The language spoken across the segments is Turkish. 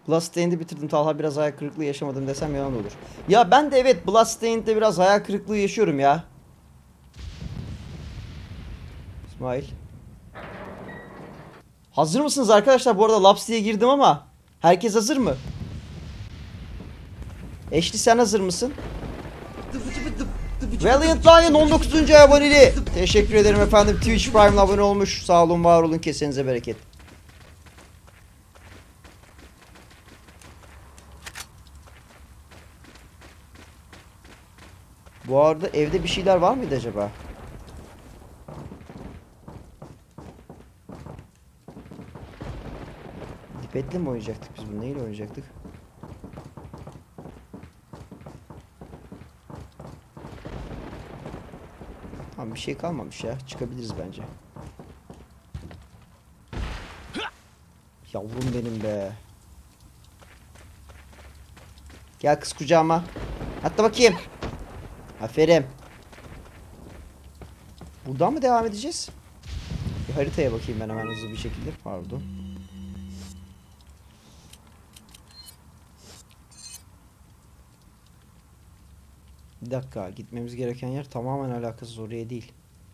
Bloodstained'i bitirdim. Talha biraz hayal kırıklığı yaşamadım desem yalan olur. Ya ben de evet Bloodstained'de biraz hayal kırıklığı yaşıyorum ya. İsmail. Hazır mısınız arkadaşlar? Bu arada Laps diye girdim ama herkes hazır mı? Ashley sen hazır mısın? Valiant Lion 19. aboneli. Teşekkür ederim efendim. Twitch Prime'la abone olmuş. Sağ olun, var olun. Kesenize bereket. Bu arada evde bir şeyler var mıydı acaba? Dipetle mi oynayacaktık biz bunu? Neyle oynayacaktık? Tamam, bir şey kalmamış ya. Çıkabiliriz bence. Yavrum benim be. Gel kız kucağıma. Atla bakayım. Aferin. Buradan mı devam edeceğiz? Bir haritaya bakayım ben hemen hızlı bir şekilde. Pardon. Bir dakika. Gitmemiz gereken yer tamamen alakasız, oraya değil.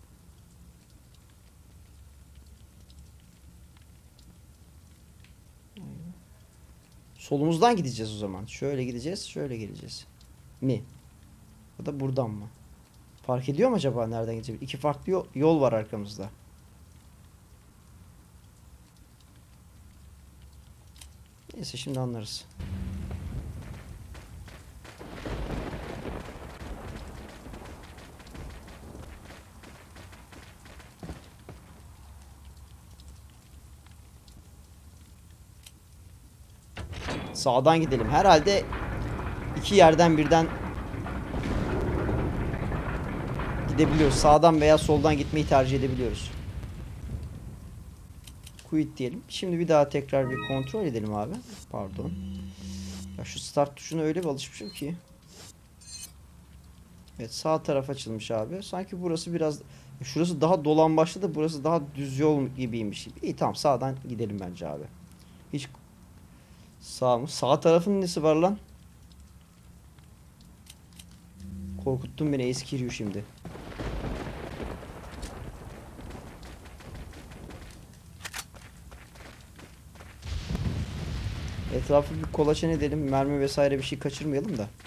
Solumuzdan gideceğiz o zaman. Şöyle gideceğiz, şöyle geleceğiz. Mi? Ya da buradan mı? Fark ediyor mu acaba nereden gideceğiz? İki farklı yol var arkamızda. Neyse, şimdi anlarız. Sağdan gidelim. Herhalde iki yerden birden gidebiliyoruz. Sağdan veya soldan gitmeyi tercih edebiliyoruz. Quit diyelim. Şimdi bir daha tekrar bir kontrol edelim abi. Pardon. Ya şu start tuşuna öyle bir alışmışım ki. Evet, sağ taraf açılmış abi. Sanki burası biraz... Şurası daha dolambaçlı da burası daha düz yol gibiymiş. İyi, tamam, sağdan gidelim bence abi. Hiç... Sağ mı? Sağ tarafın nesi var lan? Korkuttun beni Eskiriyor şimdi. Etrafı bir kolaçan edelim. Mermi vesaire bir şey kaçırmayalım da.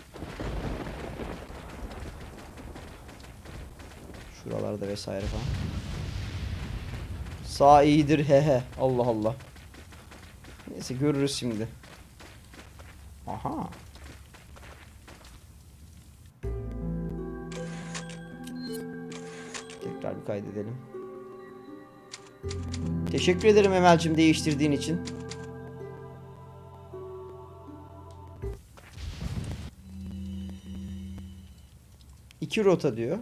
Şuralarda vesaire falan. Sağ iyidir hehe. Allah Allah. Neyse, görürüz şimdi. Aha. Tekrar bir kaydedelim. Teşekkür ederim Emel'cim değiştirdiğin için. İki rota diyor.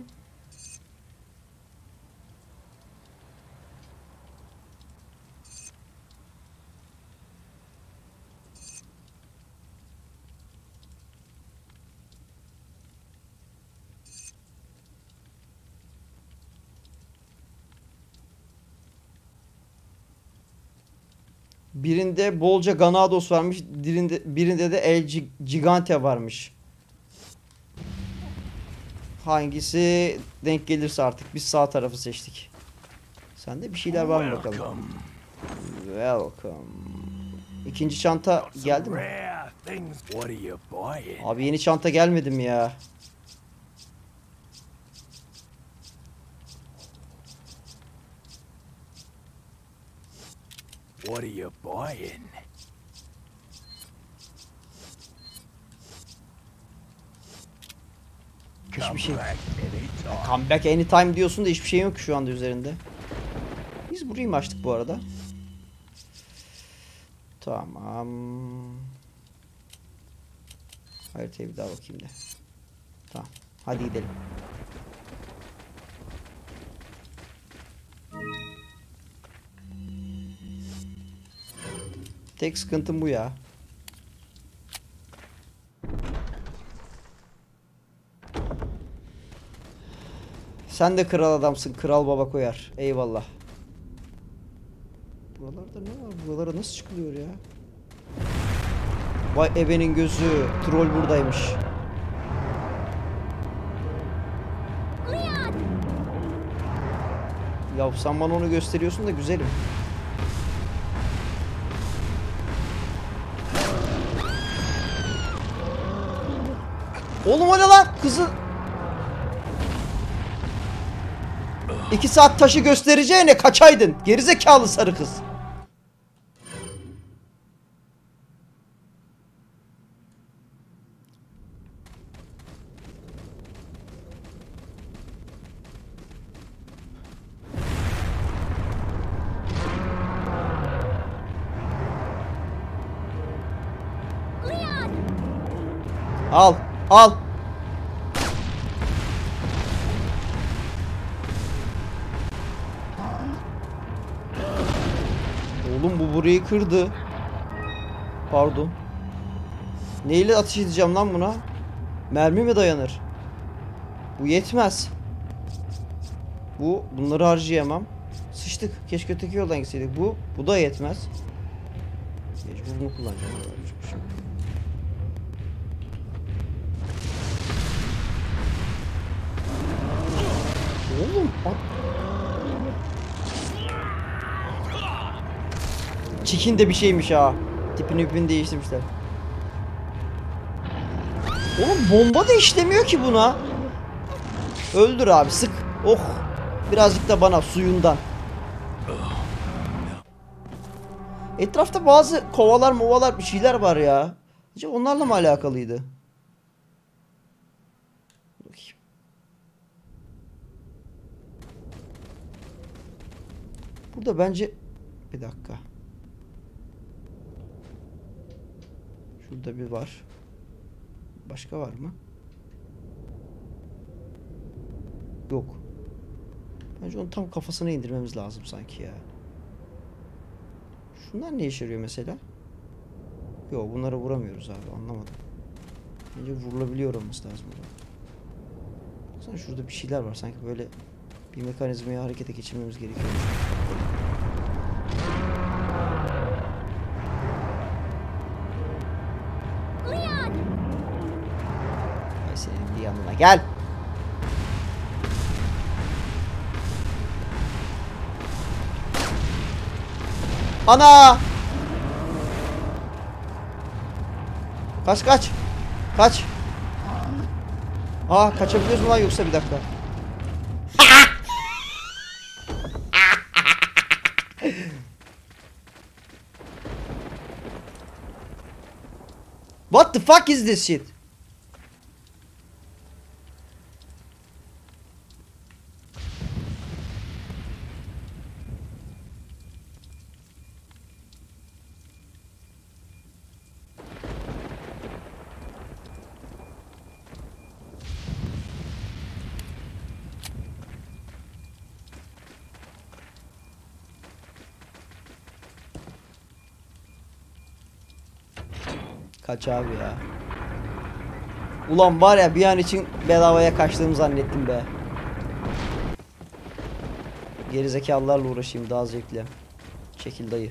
Birinde bolca Ganados varmış. Birinde de El Gigante varmış. Hangisi denk gelirse artık. Biz sağ tarafı seçtik. Sende bir şeyler var mı bakalım? Welcome. İkinci çanta geldi mi? Abi yeni çanta gelmedi mi ya? What are you buying? Hiçbir şey. Come back anytime diyorsun da hiçbir şey yok şu anda üzerinde. Biz burayı mı açtık bu arada? Tamam. Haritaya bir daha bakayım da. Tamam. Hadi gidelim. Tek sıkıntım bu ya. Sen de kral adamsın. Kral baba koyar. Eyvallah. Buralarda ne var? Buralara nasıl çıkılıyor ya? Vay ebenin gözü. Troll buradaymış. Ya sen bana onu gösteriyorsun da güzelim. Oğlum o ne lan? Kızı... 2 saat taşı göstereceğine kaçaydın. Gerizekalı sarı kız. Al, al. Oğlum bu burayı kırdı. Pardon. Neyle ateş edeceğim lan buna? Mermi mi dayanır? Bu yetmez. Bunları harcayamam. Sıçtık. Keşke öteki yoldan gitseydik. Bu da yetmez. Mecbur bunu kullanacağım. Oğlum Çikin de bir şeymiş ha. Tipini değiştirmişler. Oğlum bomba da işlemiyor ki buna. Öldür abi, sık. Oh. Birazcık da bana suyundan. Etrafta bazı kovalar movalar bir şeyler var ya. Acaba onlarla mı alakalıydı? Bakayım. Burada bence... Bir dakika. Şurada bir var. Başka var mı? Yok. Bence onu tam kafasına indirmemiz lazım sanki ya. Şunlar ne işe yarıyor mesela? Yok, bunlara vuramıyoruz abi, anlamadım. Bence vurulabiliyor olması lazım. Baksana şurada bir şeyler var sanki, böyle bir mekanizmayı harekete geçirmemiz gerekiyor. Ay senin bir yanına gel. Ana! Kaç kaç. Kaç. Aa, kaçabiliyoruz mu lan yoksa, bir dakika. What the fuck is this shit? Kaç abi ya. Ulan var ya, bir an için bedavaya kaçtığımı zannettim be. Gerizekalılarla uğraşayım daha zevkli. Çekil dayı.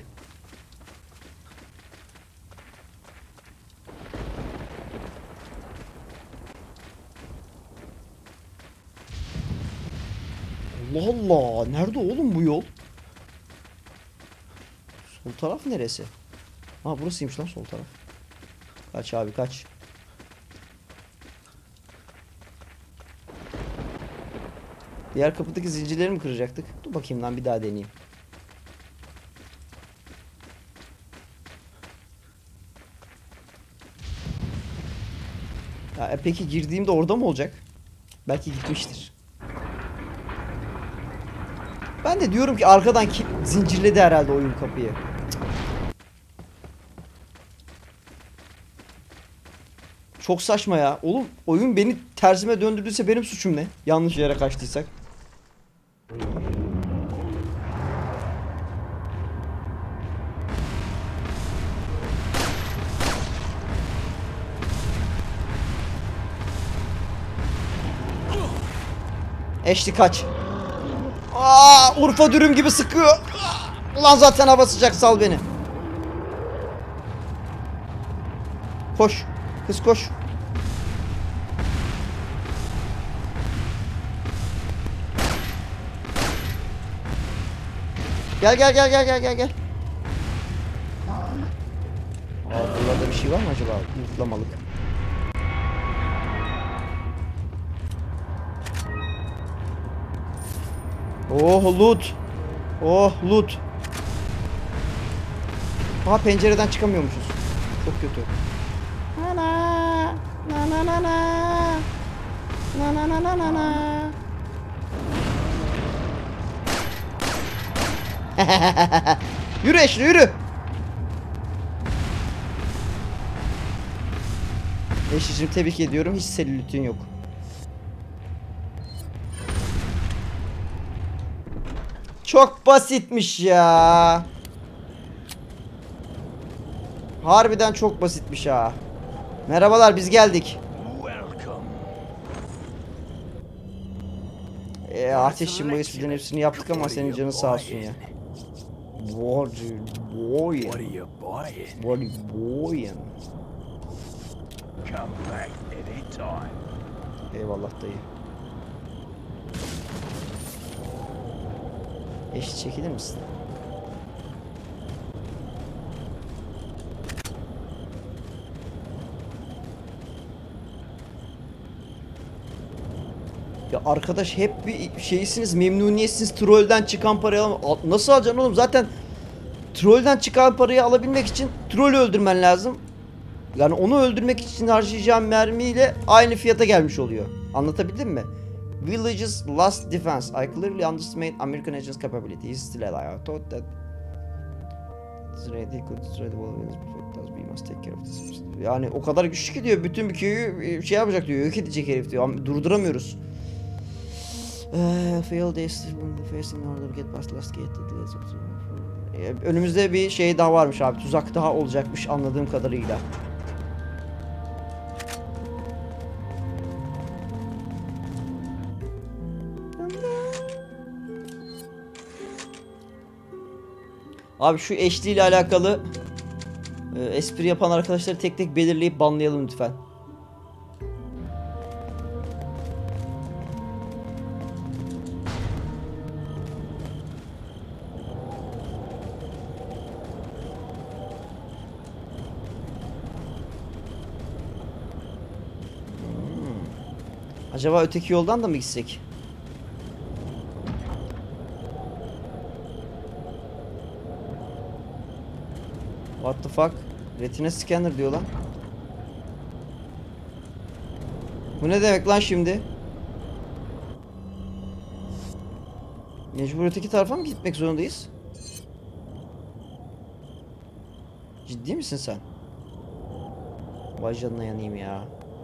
Allah Allah. Nerede oğlum bu yol? Sol taraf neresi? Ha, burasıymış lan sol taraf. Kaç abi kaç. Diğer kapıdaki zincirleri mi kıracaktık? Dur bakayım lan, bir daha deneyeyim. Ya, peki girdiğimde orada mı olacak? Belki gitmiştir. Ben de diyorum ki arkadan zincirledi herhalde oyun kapıyı. Çok saçma ya. Oğlum oyun beni tersime döndürdüyse benim suçum ne? Yanlış yere kaçtıysak. Eşli kaç. Aa, Urfa dürüm gibi sıkıyor. Ulan zaten hava sıcak, sal beni. Koş. Kız koş. Gel gel gel gel gel gel gel. Buralarda bir şey var mı acaba? Mutlamalık. Oh loot. Oh loot. Aha pencereden çıkamıyormuşuz. Çok kötü. Na na na na na na na na na na na. Yürü Eşli yürü. Eşli'cim tebrik ediyorum. Hiç selülitün yok. Çok basitmiş ya. Harbiden çok basitmiş ha. Merhabalar biz geldik. Ateşçim bu esprilerin hepsini yaptık ama senin canın sağ olsun ya. What are you buying? Come back anytime. Eyvallah dayı. Eşit çekilir misin? Ya arkadaş hep bir şeysiniz, memnuniyetsiniz, trollden çıkan parayı nasıl alacaksın oğlum? Zaten trollden çıkan parayı alabilmek için trollü öldürmen lazım. Yani onu öldürmek için harcayacağım mermiyle aynı fiyata gelmiş oluyor. Anlatabildim mi? Village's last defense. I clearly underestimate American agents' capability. He's still alive. I thought that he could destroy the Wolverines before it does. We must take care of this. Yani o kadar güçlü ki diyor. Bütün bir köyü şey yapacak diyor. Yok edecek herif diyor. Durduramıyoruz. Failed this facing order get past last gate. Önümüzde bir şey daha varmış abi. Tuzak daha olacakmış anladığım kadarıyla. Abi şu eşliğiyle alakalı espri yapan arkadaşları tek tek belirleyip banlayalım lütfen. Acaba öteki yoldan da mı gitsek? What the fuck? Retina scanner diyor lan. Bu ne demek lan şimdi? Mecbur öteki tarafa mı gitmek zorundayız? Ciddi misin sen? Vay canına yanayım ya.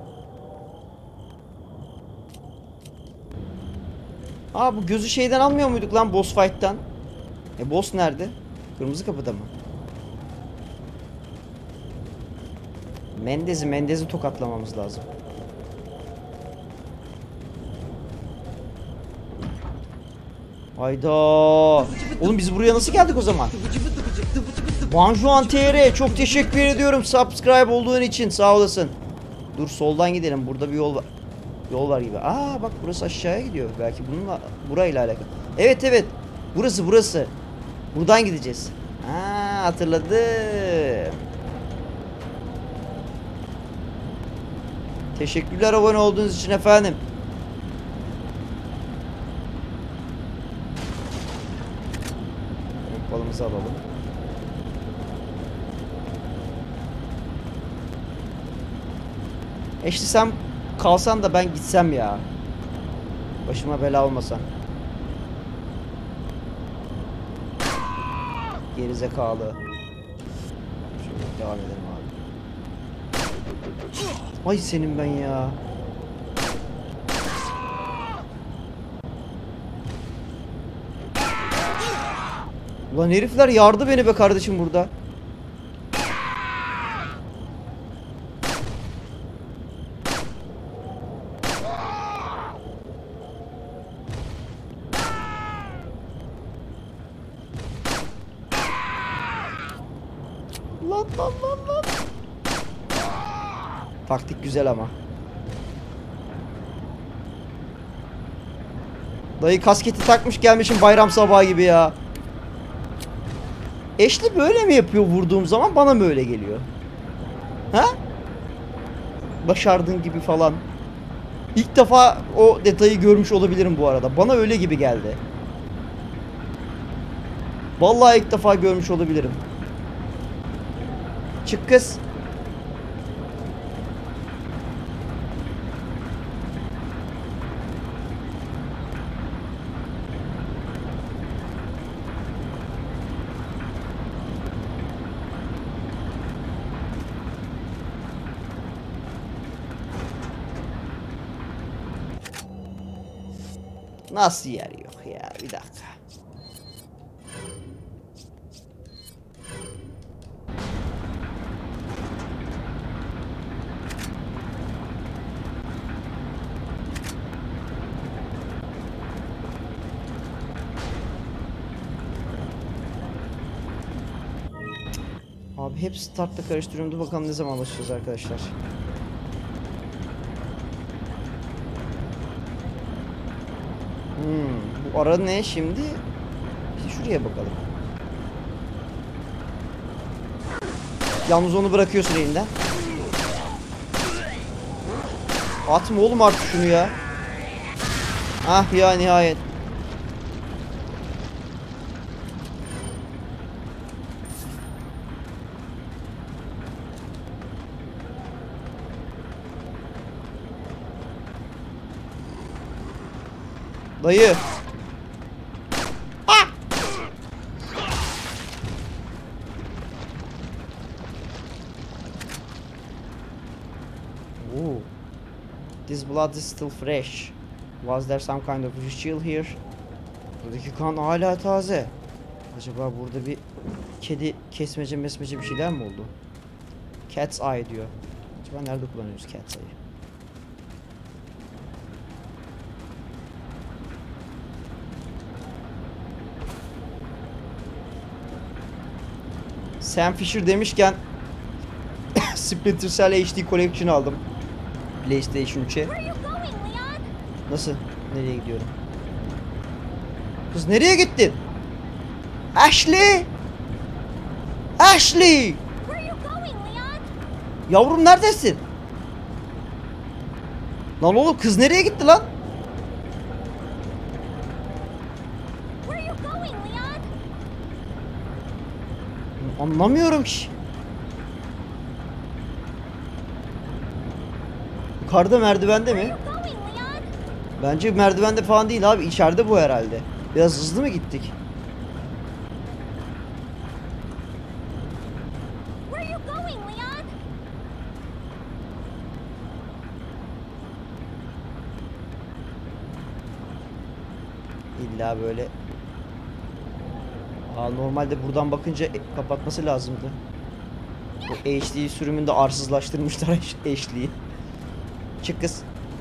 Aa bu gözü şeyden almıyor muyduk lan boss fight'tan? Boss nerede? Kırmızı kapıda mı? Mendez'i tokatlamamız lazım. Hayda. Oğlum biz buraya nasıl geldik o zaman? Banjuan TR çok teşekkür ediyorum subscribe olduğun için, sağ olasın. Dur soldan gidelim, burada bir yol var. Yol var gibi. Aa bak burası aşağıya gidiyor. Belki bununla burayla alakalı. Evet evet. Burası. Buradan gideceğiz. Ha hatırladım. Teşekkürler abone olduğunuz için efendim. Balımızı alalım. İşte sen kalsan da ben gitsem ya. Başıma bela olmasan. Gerizekalı. Şöyle devam edelim abi. Ay senin ben ya. Ulan herifler yardı beni be kardeşim burada. Lan. Taktik güzel ama. Dayı kasketi takmış gelmişim bayram sabahı gibi ya. Ashley böyle mi yapıyor vurduğum zaman, bana mı öyle geliyor? Ha? Başardığın gibi falan. İlk defa o detayı görmüş olabilirim bu arada. Bana öyle gibi geldi. Vallahi ilk defa görmüş olabilirim. Çık kız. Nasıl yer yok ya? Bir dakika. Abi hep startla karıştırıyorum. Dur bakalım ne zaman başlayacağız arkadaşlar. Bu ara ne şimdi? Şuraya bakalım. Yalnız onu bırakıyorsun elinden. Atma oğlum artık şunu ya. Ah ya, nihayet. Dayı. Ah! Ooh. This blood is still fresh. Was there some kind of ritual here? Buradaki kan hala taze. Acaba burada bir kedi kesmece mesmece bir şeyler mi oldu? Cat's eye diyor. Acaba nerede kullanıyoruz cat's eye'yi? Sam Fisher demişken Splinter Cell HD Collection aldım. PlayStation 3'e. Nasıl? Nereye gidiyorum? Kız nereye gittin? Ashley! Ashley! Yavrum neredesin? Lan oğlum kız nereye gitti lan? Anlamıyorum ki. Yukarıda merdivende mi? Bence merdivende falan değil abi. İçeride bu herhalde. Biraz hızlı mı gittik? İlla böyle. Normalde buradan bakınca kapatması lazımdı. Bu HD sürümünde arsızlaştırmışlar HD'yi. Çık kız.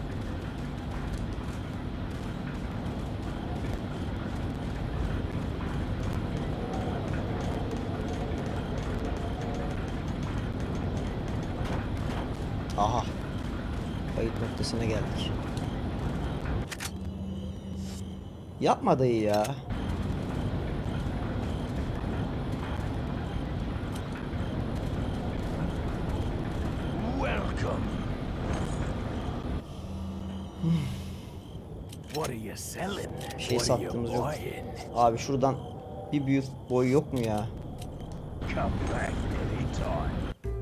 Aha. Kayıt noktasına geldik. Yapma dayı ya. Welcome. What are you selling? Bir şey What are you sattığımız yok. buying? Abi şuradan bir büyük boy yok mu ya? Come back anytime.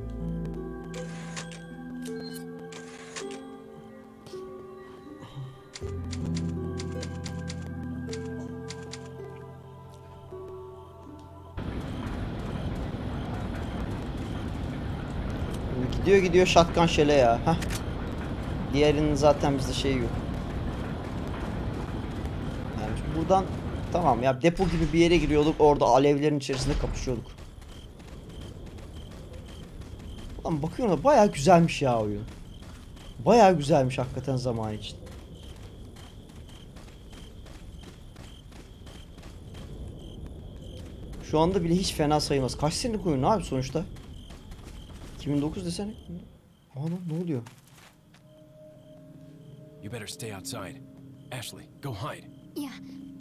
Gidiyor shotgun şele ya. Heh. Diğerinin zaten bizde şey yok. Yani buradan tamam ya, depo gibi bir yere giriyorduk, orada alevlerin içerisinde kapışıyorduk. Ulan bakıyorum da bayağı güzelmiş ya oyun. Bayağı güzelmiş hakikaten zaman için. Şu anda bile hiç fena sayılmaz. Kaç senelik oyun abi sonuçta? 2009 desene. Ana ne oluyor? You better stay outside. Ashley, go hide. Yeah.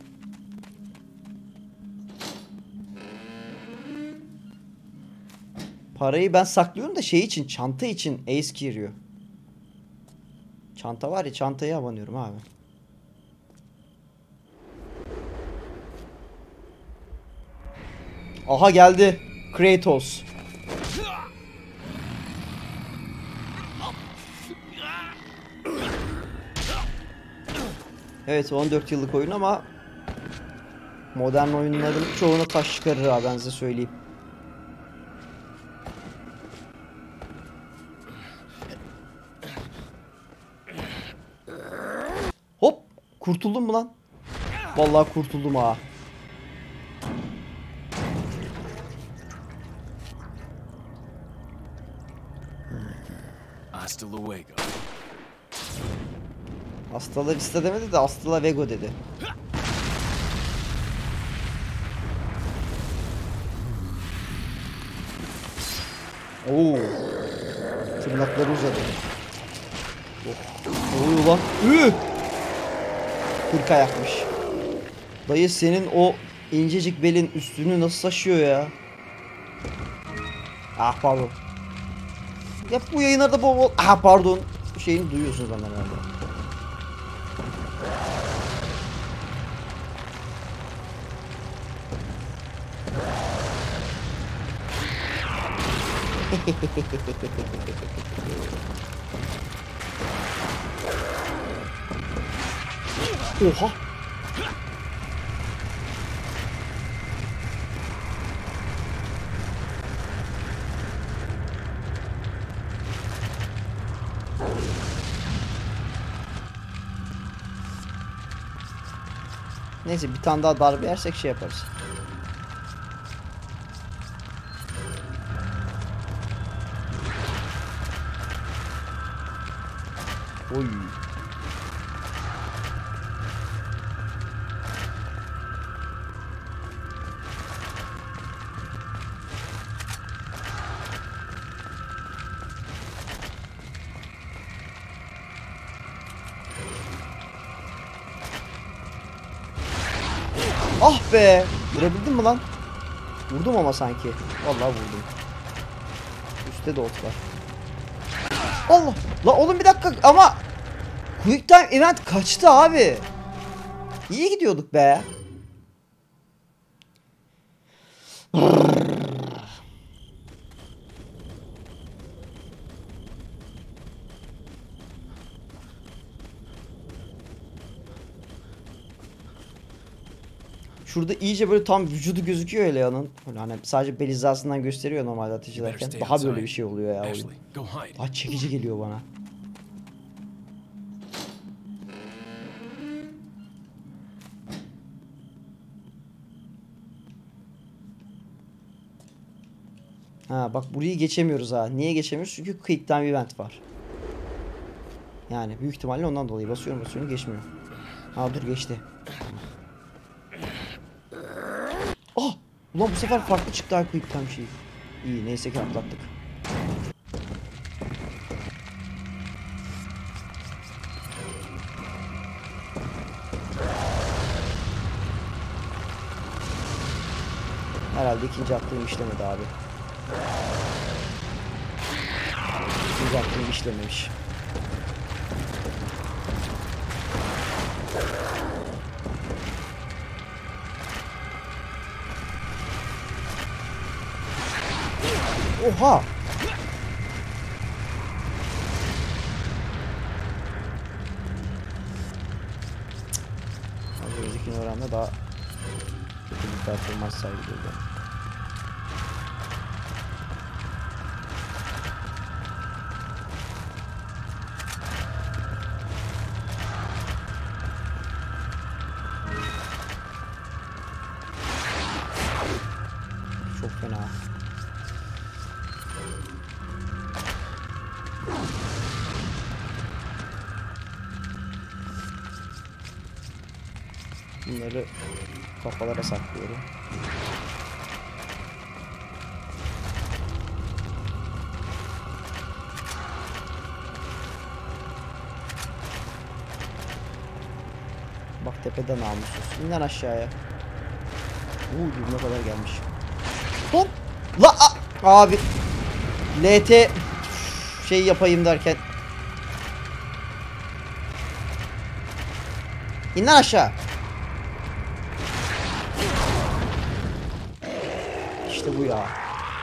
Parayı ben saklıyorum da şey için, çanta için Ace giriyor. Çanta var ya, çantaya abanıyorum abi. Aha geldi. Kratos. Evet 14 yıllık oyun ama modern oyunların çoğuna taş çıkarır abi, ben size söyleyeyim. Hop! Kurtuldum mu lan? Vallahi kurtuldum ha. Hasta luego. Hasta la vista demedi de hasta la vego dedi. Oo. Tırnakları uzadı. Oh. Ne oluyor lan? Üh! 40 ayakmış. Dayı senin o incecik belin üstünü nasıl taşıyor ya? Ah pardon. Hep bu yayınlarda bol bol ah pardon şeyini duyuyorsunuz benden herhalde. Oha. Neyse bir tane daha darbe yersek şey yaparız. Oy. Ah be! Vurabildin mi lan? Vurdum ama sanki. Vallahi vurdum. Üstte de ot var. Allah! La oğlum bir dakika ama Quick Time Event kaçtı abi. İyi gidiyorduk be. Şurada iyice böyle tam vücudu gözüküyor Leon'un. Hani sadece bel hizasından gösteriyor normalde ateş ederken. Daha böyle bir şey oluyor ya oyun. Ashley, go hide. Daha çekici geliyor bana. Ha bak burayı geçemiyoruz ha. Niye geçemiyoruz? Çünkü Quick Time Event var. Yani büyük ihtimalle ondan dolayı basıyorum geçmiyor. Ha dur geçti. Ah! Ulan bu sefer farklı çıktı ha Quick Time şeyi. İyi neyse ki atlattık. Herhalde ikinci attığım işlemedi abi. İkinci attığım işlememiş. Oha! Az önceki oranla daha kötü bir performans sergiliyordu. Çok fena. Bunları kafalara saklıyorum. Bak tepeden namussuz. İn lan aşağıya. Dibine kadar gelmiş. Hop. La abi. LT şey yapayım derken. İn lan aşağı. İşte bu ya.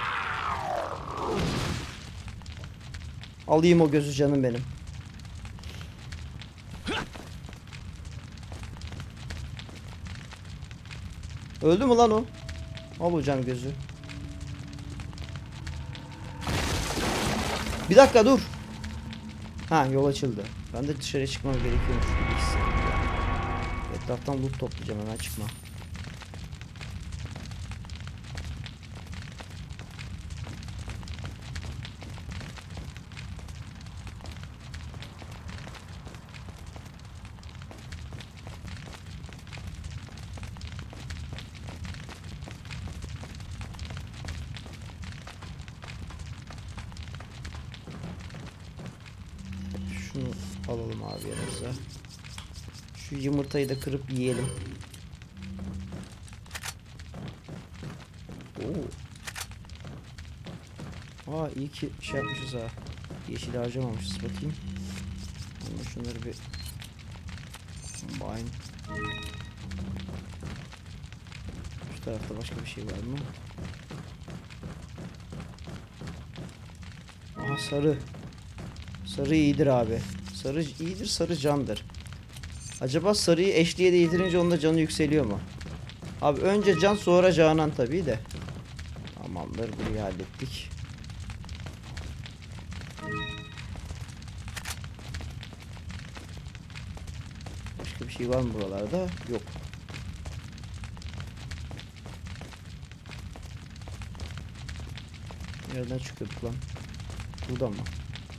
Alayım o gözü canım benim. Öldü mü lan o? Al o can gözü. Bir dakika dur. Ha yol açıldı. Ben de dışarı çıkmam gerekiyormuş gibi hissettim ya. Etraftan loot toplayacağım, hemen çıkma. Şunu alalım abi yanımıza. Şu yumurtayı da kırıp yiyelim. Oo. Aa iyi ki şey yapmışız ha. Yeşil harcamamışız, bakayım. Ama şunları bir combine. Şu tarafta başka bir şey var mı? Aha sarı. Sarı iyidir abi. Sarı iyidir, sarı candır. Acaba sarıyı eşliğe de yitirince onda canı yükseliyor mu? Abi önce can sonra canan tabii de. Tamamdır, burayı hallettik. Başka bir şey var mı buralarda? Yok. Nereden çıkıyorduk lan? Buradan mı?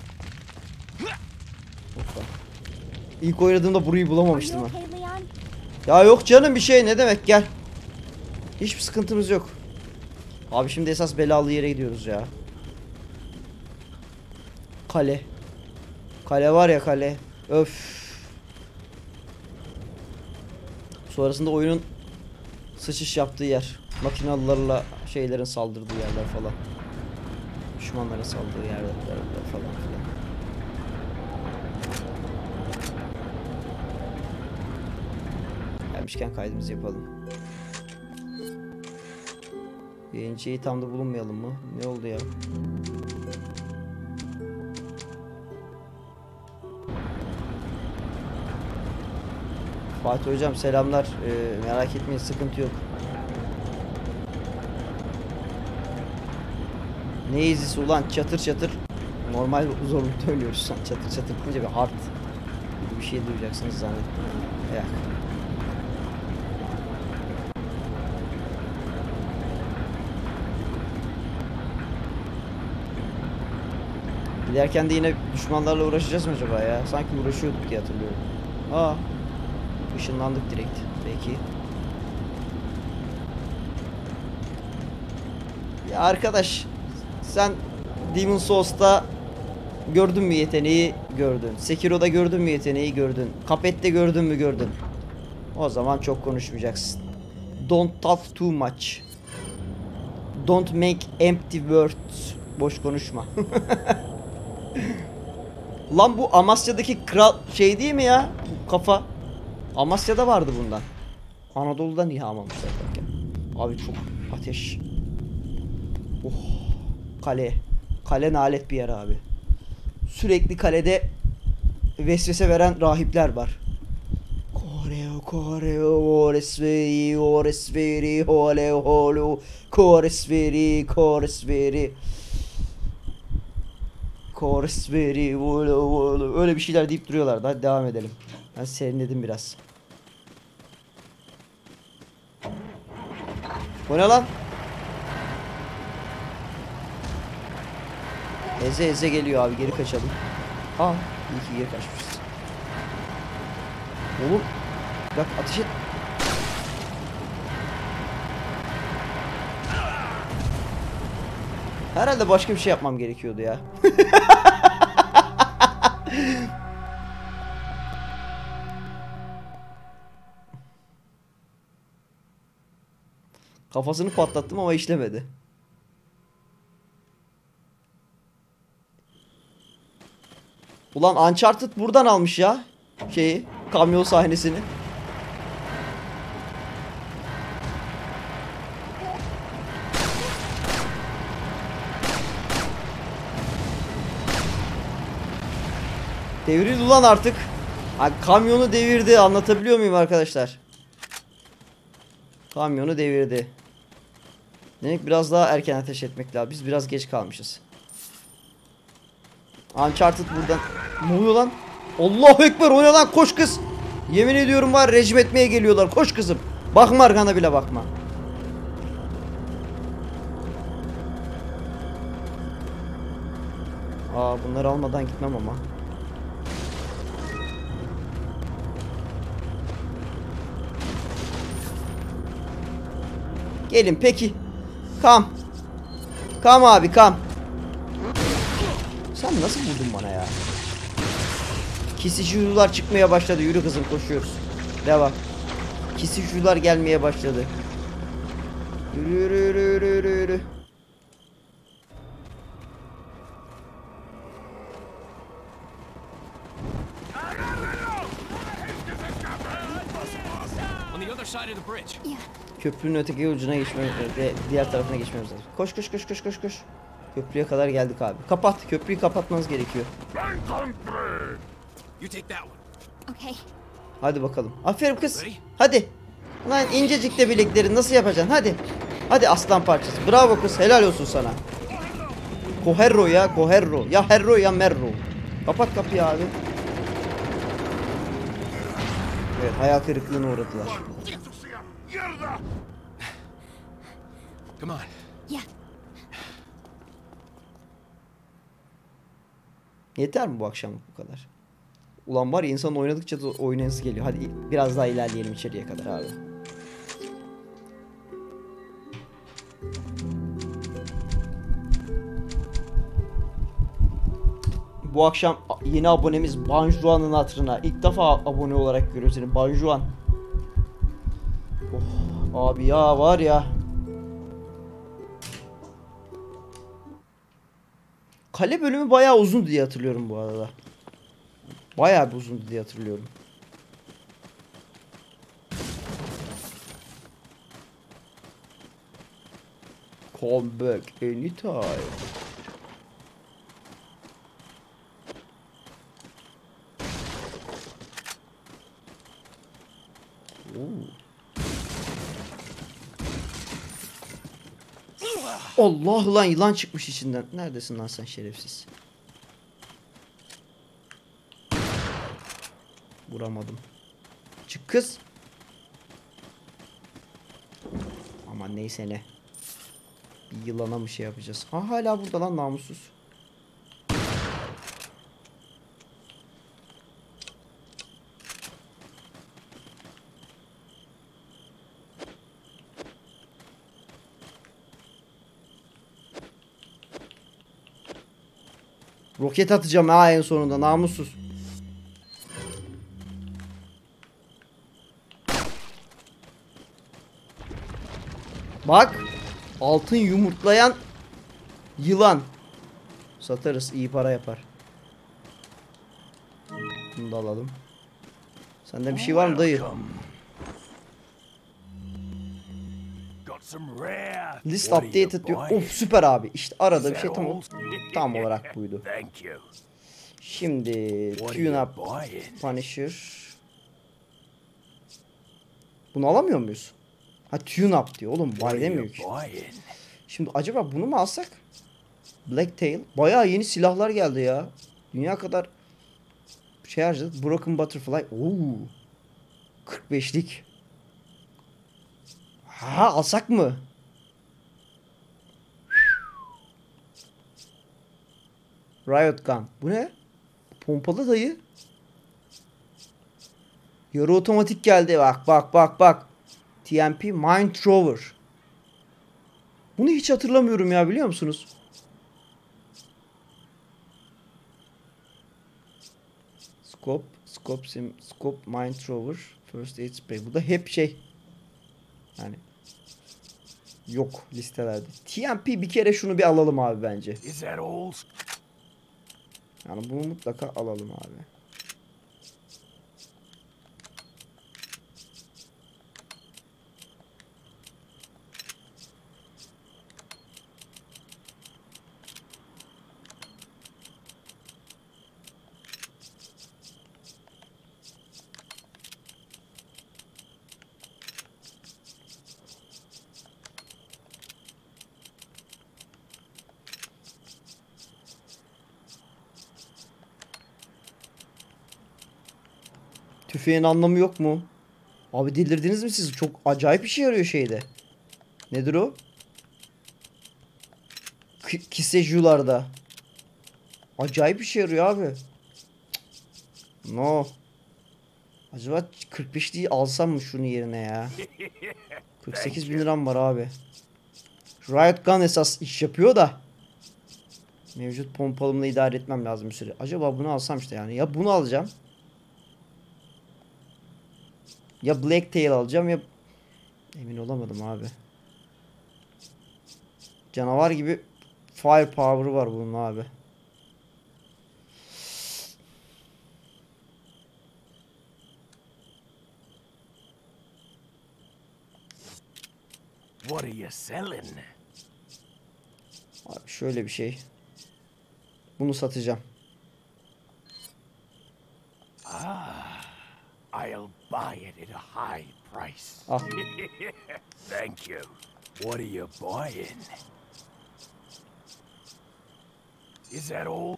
Hoppa. İlk oynadığımda burayı bulamamıştım ha. Ya yok canım bir şey, ne demek, gel. Hiçbir sıkıntımız yok. Abi şimdi esas belalı yere gidiyoruz ya. Kale. Kale var ya, kale. Öf. Sonrasında oyunun sıçış yaptığı yer. Makinalılarla şeylerin saldırdığı yerler falan. Düşmanların saldırdığı yerler falan filan. Gelmişken kaydımızı yapalım. Yayıncıyı tam da bulunmayalım mı? Ne oldu ya? Fatih hocam selamlar. Merak etmeyin, sıkıntı yok. Ne izlisi ulan, çatır çatır. Normal zorlukta ölüyoruz. Çatır çatır deyince bir hard bir şey duyacaksınız zannettim. Ya. Giderken de yine düşmanlarla uğraşacağız mı acaba ya? Sanki uğraşıyorduk diye hatırlıyorum. Aa. Işınlandık direkt. Peki. Ya arkadaş, sen Demon's Souls'ta gördün mü yeteneği? Gördün. Sekiro'da gördün mü yeteneği? Gördün. Cuphead'de gördün mü? Gördün. O zaman çok konuşmayacaksın. Don't talk too much. Don't make empty words. Boş konuşma. Lan bu Amasya'daki kral şey değil mi ya? Bu kafa. Amasya'da vardı bundan. Anadolu'dan ilham almışlar belki. Abi çok ateş. Oh. Kale. Kale nalet bir yer abi. Sürekli kalede vesvese veren rahipler var. Koreo koreo oresveri oresveri hole holo koresveri koresveri koresveri öyle bir şeyler deyip duruyorlardı. Hadi devam edelim. Ben serinledim biraz. Bu ne lan? Eze eze geliyor abi, geri kaçalım. Aa, iyi ki geri kaçmışız. Oğlum bak, ateş et. Herhalde başka bir şey yapmam gerekiyordu ya. Kafasını patlattım ama işlemedi. Ulan Uncharted buradan almış ya. Kamyon sahnesini. Devrildi ulan artık. Ha, kamyonu devirdi. Anlatabiliyor muyum arkadaşlar? Kamyonu devirdi. Demek biraz daha erken ateş etmek lazım. Biz biraz geç kalmışız. Uncharted buradan. Ne oluyor lan? Allahu Ekber, o ne lan? Koş kız. Yemin ediyorum var, rejim etmeye geliyorlar. Koş kızım. Bakma arkana bile bakma. Bunları almadan gitmem ama. Gelin peki. Kam. Kam abi kam. Sen nasıl vurdun bana ya? Kesici uydular çıkmaya başladı. Yürü kızım, koşuyoruz. Devam. Kesici uydular gelmeye başladı. Yürü yürü yürü yürü yürü yürü. On the other side of the bridge. Köprünün öteki ucuna geçmemiz, diğer tarafına geçmemiz lazım. Koş koş koş koş koş koş. Köprüye kadar geldik abi. Kapat. Köprüyü kapatmanız gerekiyor. You take that one. Okay. Hadi bakalım. Aferin kız. Hadi. Lan incecik de bilekleri nasıl yapacaksın? Hadi. Hadi aslan parçası. Bravo kız. Helal olsun sana. Coherro ya. Coherro. Ya herro ya merro. Kapat kapıyı abi. Evet, hayal kırıklığına uğradılar. Come on. Yeah. Yeter mi bu akşamlık bu kadar? Ulan var ya, insan oynadıkça da oynayası geliyor. Hadi biraz daha ilerleyelim içeriye kadar abi. Bu akşam yeni abonemiz Banjuan'ın hatırına. İlk defa abone olarak görüyoruz seni Banjuan. Oh, abi ya var ya. Kale bölümü bayağı uzun diye hatırlıyorum bu arada. Bayağı bir uzun diye hatırlıyorum. Come back anytime. Allah lan, yılan çıkmış içinden. Neredesin lan sen şerefsiz? Vuramadım. Çık kız. Aman neyse ne. Bir yılana mı şey yapacağız? Ha, hala burada lan namussuz. Roket atacağım ha en sonunda, namussuz. Bak. Altın yumurtlayan yılan. Satarız, iyi para yapar. Bunu da alalım. Sende bir şey var mı dayı? Got some rare. List What are you updated diyor. buying? Of süper abi. İşte arada bir Is şey that all? tam olarak buydu. Thank you. Şimdi What are tune you up buying? Punisher. Bunu alamıyor muyuz? Ha, tune up diyor oğlum. What Buy are you demiyor ki. buying? Şimdi acaba bunu mu alsak? Blacktail. Bayağı yeni silahlar geldi ya. Dünya kadar şey harcadık. Broken Butterfly. Oo. 45'lik. Ha, alsak mı? Riot Gun. Bu ne? Pompalı dayı. Yarı otomatik geldi. Bak bak bak bak. TMP Mind Thrower. Bunu hiç hatırlamıyorum ya, biliyor musunuz? Scope Mind Thrower, First Aid Spray. Bu da hep şey. Yani Yok listelerde. TMP bir kere şunu bir alalım abi bence. Is that all? Yani bunu mutlaka alalım abi. Tüfeğin anlamı yok mu? Abi delirdiniz mi siz? Çok acayip bir şey yarıyor şeyde. Nedir o? Kisejularda. Acayip bir şey yarıyor abi. Cık. No. Acaba 45 değil alsam mı şunun yerine ya? 48 bin liram var abi. Riot Gun esas iş yapıyor da. Mevcut pompalımla idare etmem lazım bir süre. Acaba bunu alsam işte yani. Ya bunu alacağım. Ya Blacktail alacağım ya... Emin olamadım abi. Canavar gibi firepower'ı var bunun abi. What are you selling? Abi şöyle bir şey. Bunu satacağım. I'll buy it at a high price. Ah. Thank you. What are you buying? Is that all?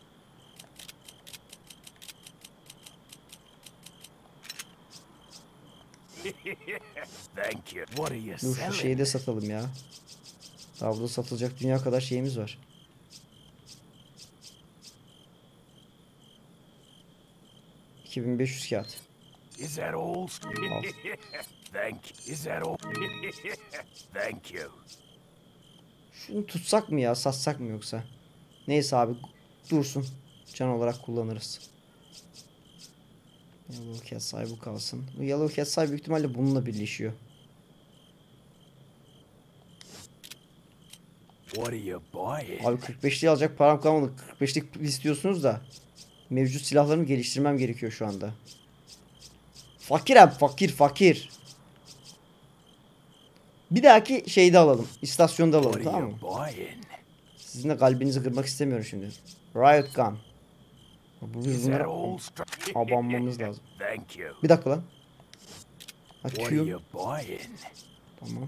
Thank you. What are you Dur şu şeyi selling? de satalım ya. Daha burada satılacak dünya kadar şeyimiz var. $2500 kağıt. Is that all? Thank you. Is that all? Thank you. Şunu tutsak mı ya? Satsak mı yoksa? Neyse abi dursun. Can olarak kullanırız. Yellow Cat's'ay bu kalsın. Bu Yellow Cat's'ay büyük ihtimalle bununla birleşiyor. What are you buying? Abi 45'liği alacak param kalmadı. 45'lik istiyorsunuz da. Mevcut silahlarımı geliştirmem gerekiyor şu anda. Fakir abi fakir. Bir dahaki şeyde alalım. İstasyonda alalım What are tamam you mı? buying? Sizin de kalbinizi kırmak istemiyorum şimdi. Riot Gun. Bu Is that bunları all? abanmamız lazım. Thank you. Bir dakika lan. What are Açıyorum. you buying? Tamam.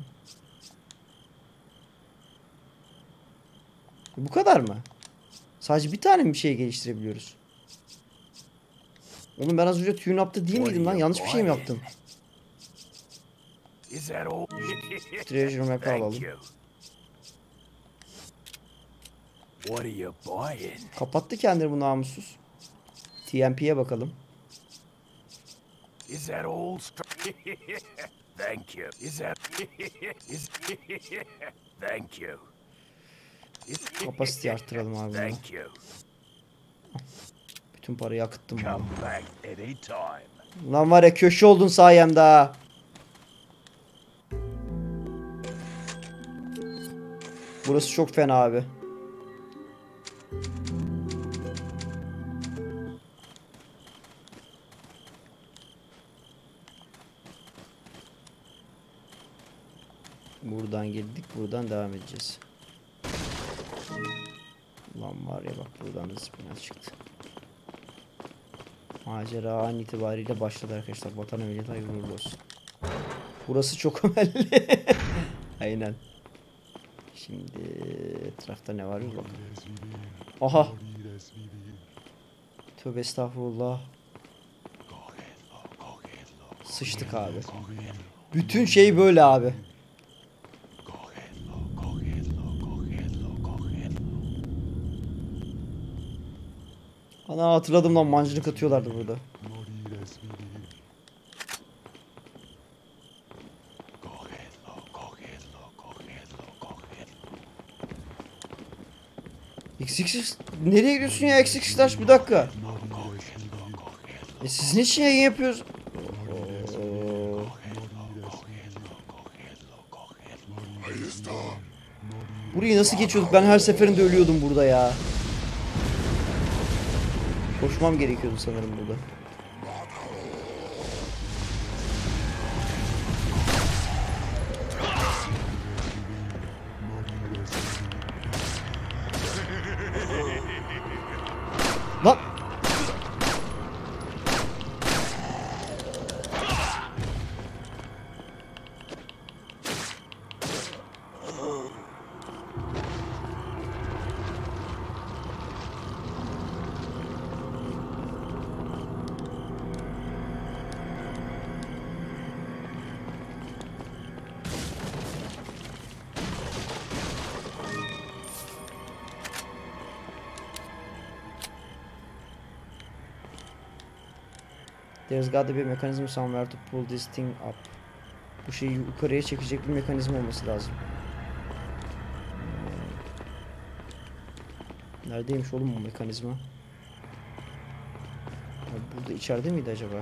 Bu kadar mı? Sadece bir tane mi bir şey geliştirebiliyoruz? Oğlum ben az önce tune up'ta değil miydim lan? Yanlış bir şey mi yaptım? Is that all? Treasure map'ı Thank alalım. you. What are you buying? Kapattı kendini bu namussuz. TMP'ye bakalım. Is that all? Thank you. Is that is Thank you. Kapasiteyi arttıralım abi. Buna. Thank you. Bütün parayı akıttım. Come Abi. back anytime. Lan var ya köşe oldun sayemde ha. Burası çok fena abi. Buradan girdik, buradan devam edeceğiz. Lan var ya bak buradan da spinal çıktı. Macera an itibariyle başladı arkadaşlar. Vatan millet hayırlı uğurlu olsun. Burası çok önemli. Aynen. Şimdi etrafta ne var bir bakalım. Aha. Tövbe estağfurullah. Sıçtık abi. Bütün şey böyle abi. Ana hatırladım lan mancınık atıyorlardı burada. XX nereye gidiyorsun ya XX taş bir dakika. Siz niçin yayın yapıyorsunuz? Burayı nasıl geçiyorduk? Ben her seferinde ölüyordum burada ya. Koşmam gerekiyordu sanırım burada. Lan! There's got to be a mechanism somewhere to pull this thing up. Bu şeyi yukarıya çekecek bir mekanizma olması lazım. Neredeymiş oğlum bu mekanizma? Ya burada içeride miydi acaba?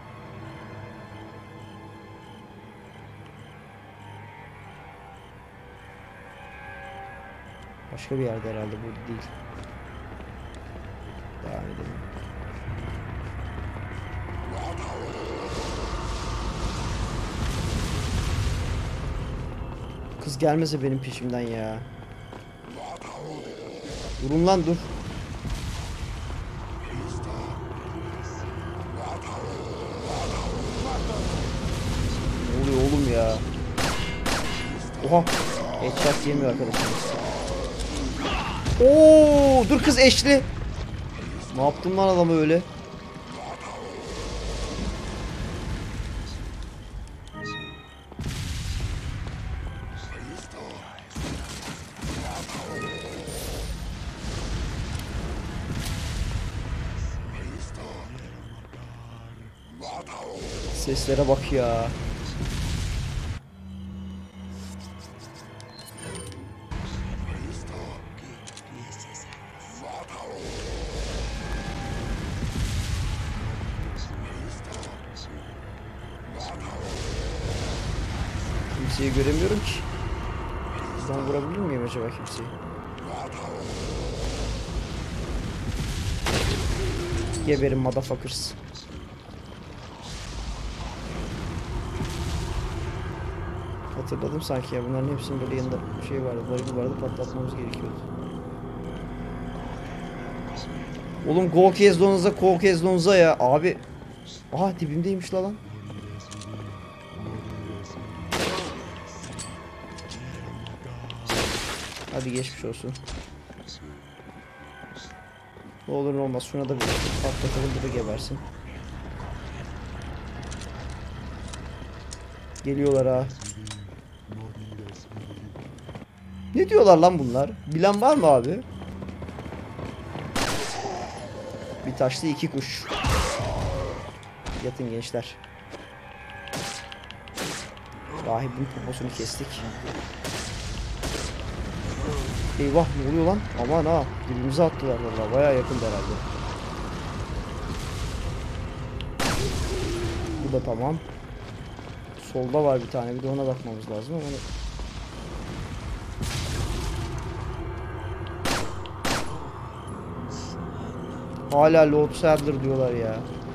Başka bir yerde herhalde, burada değil. Devam edelim. Kız gelmese benim peşimden ya. Durun lan, dur. Ne oluyor oğlum ya? Oha. Headshot yemiyor arkadaşlar. Oo, dur kız eşli. Ne yaptın lan adamı öyle? Seslere bak ya. Kimseyi göremiyorum ki. Buradan vurabilir miyim acaba kimseyi? Geberin motherfuckers. Hatırladım sanki ya, bunların hepsinin böyle yanında bir şey vardı, vardı, patlatmamız gerekiyordu. Oğlum go kez donuza ya abi. Aha dibimdeymiş lan. Hadi geçmiş olsun. Ne olur ne olmaz şuna da bir patlatalım, bu da gebersin. Geliyorlar ha. Ne diyorlar lan bunlar? Bilen var mı abi? Bir taşlı iki kuş. Yatın gençler. Rahibin poposunu kestik. Eyvah, ne oluyor lan? Aman ha, dibimize attılar vallahi, bayağı yakındı herhalde. Bu da tamam. Solda var bir tane, bir de ona bakmamız lazım ama hala Lord Sadler diyorlar ya.